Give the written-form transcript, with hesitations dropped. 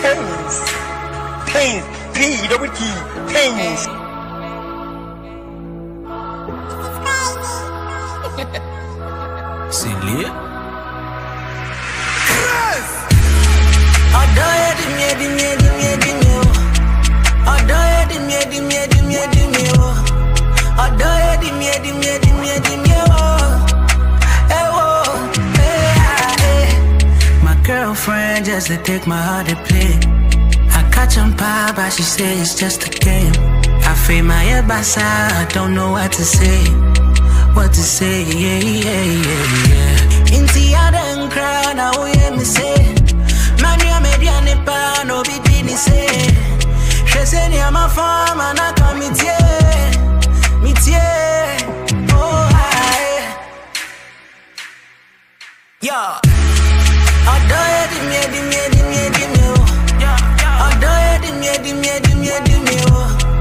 Pains. Pains. P-double-T. Pains. Silly. My girlfriend just to take my heart to play. I catch on pie, but she say it's just a game. I feel my head by side, I don't know what to say. What to say, yeah. Inti adan cry, now we hear me say. Man, you made ya nipa, no be dini say. She say ni ama farm, and I come meet ye. Oh, hi. Yeah. Adore di me, oh. Adore di me, oh.